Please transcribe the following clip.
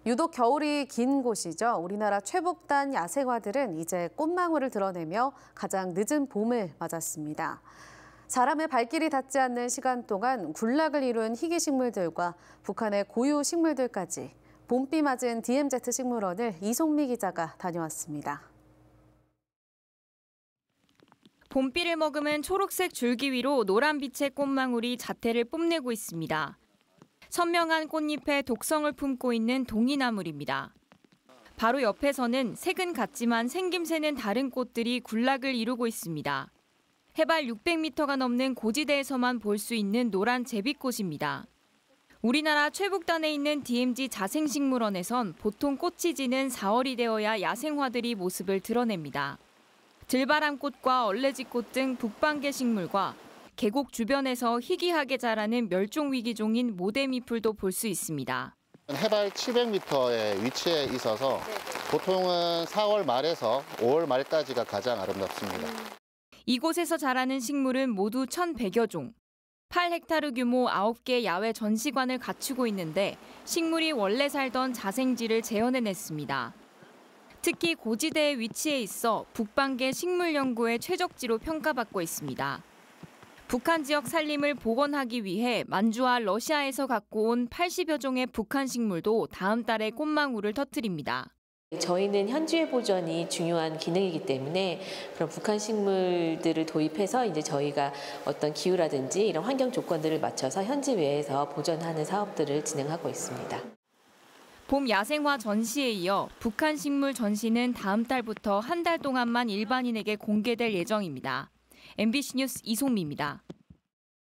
유독 겨울이 긴 곳이죠. 우리나라 최북단 야생화들은 이제 꽃망울을 드러내며 가장 늦은 봄을 맞았습니다. 사람의 발길이 닿지 않는 시간 동안 군락을 이룬 희귀 식물들과 북한의 고유 식물들까지 봄비 맞은 DMZ 식물원을 이송미 기자가 다녀왔습니다. 봄비를 머금은 초록색 줄기 위로 노란빛의 꽃망울이 자태를 뽐내고 있습니다. 선명한 꽃잎에 독성을 품고 있는 동이나물입니다. 바로 옆에서는 색은 같지만 생김새는 다른 꽃들이 군락을 이루고 있습니다. 해발 600m가 넘는 고지대에서만 볼 수 있는 노란 제비꽃입니다. 우리나라 최북단에 있는 DMZ 자생식물원에선 보통 꽃이 지는 4월이 되어야 야생화들이 모습을 드러냅니다. 들바람꽃과 얼레지꽃 등 북방계 식물과 계곡 주변에서 희귀하게 자라는 멸종위기종인 모대미풀도 볼 수 있습니다. 해발 700m에 위치해 있어서 보통은 4월 말에서 5월 말까지가 가장 아름답습니다. 이곳에서 자라는 식물은 모두 1,100여 종. 8헥타르 규모 9개 야외 전시관을 갖추고 있는데 식물이 원래 살던 자생지를 재현해냈습니다. 특히 고지대에 위치해 있어 북방계 식물 연구의 최적지로 평가받고 있습니다. 북한 지역 산림을 복원하기 위해 만주와 러시아에서 갖고 온 80여 종의 북한 식물도 다음 달에 꽃망울을 터뜨립니다. 저희는 현지의 보존이 중요한 기능이기 때문에 그런 북한 식물들을 도입해서 이제 저희가 어떤 기후라든지 이런 환경 조건들을 맞춰서 현지 외에서 보존하는 사업들을 진행하고 있습니다. 봄 야생화 전시에 이어 북한 식물 전시는 다음 달부터 한 달 동안만 일반인에게 공개될 예정입니다. MBC 뉴스 이송미입니다.